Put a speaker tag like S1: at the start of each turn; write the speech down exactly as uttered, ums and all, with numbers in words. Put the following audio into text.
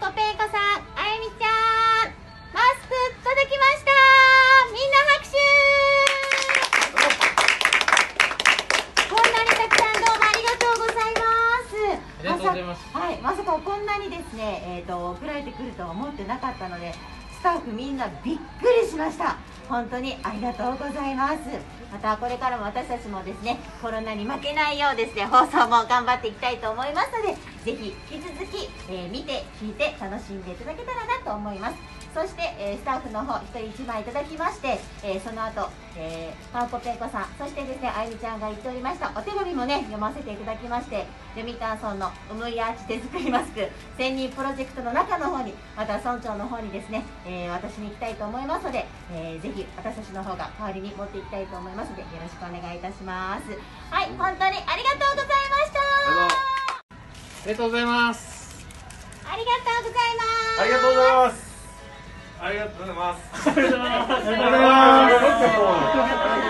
S1: こぺいこさん、あゆみちゃん、マスク届きました。みんな拍手。こんなにたくさんどうもありがとうございます。
S2: ありがとうございます。
S1: はい、まさかこんなにですね、えっと送られてくるとは思ってなかったので、スタッフみんなびっくりしました。本当にありがとうございます。またこれからも私たちもですね、コロナに負けないようですね、放送も頑張っていきたいと思いますので、ぜひ引き続き、えー、見て聞いて楽しんでいただけたらなと思います。そして、えー、スタッフの方ひとりいちまいいただきまして、えー、その後、えー、パーコペイコさん、そしてですね、あゆみちゃんが言っておりましたお手紙もね読ませていただきまして、読谷村のうむいアーチ手作りマスク専任プロジェクトの中の方に、また村長の方にですね、えー、私に行きたいと思いますので、えー、ぜひ私たちの方が代わりに持っていきたいと思いますので、よろしくお願いいたします。はい、本当にありがとうございました。
S2: ありがとうございます。
S1: ありがとうございます。
S3: ありがとうございます。ありがとうございます。
S2: ありがとうございます。ありがとうございます。